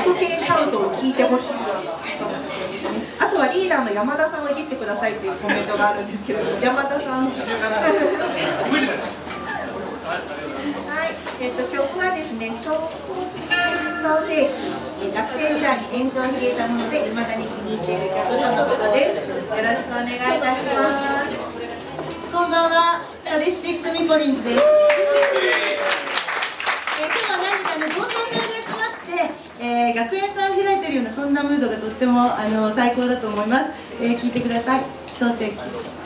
ク系シャウトを聞いてほしいと思ってですね。あとはリーダーの山田さんをいじってくださいというコメントがあるんですけど、山田さん。無理です。はい、曲はですね、創世期、学生時代に演奏していたもので、未だに気に入っている曲とのことです。よろしくお願いいたします。 こんばんは、サディスティックミポリンズです。今日は何かね、同窓会に集まって、学園祭を開いているようなそんなムードがとっても最高だと思います。聴いてください。創世期。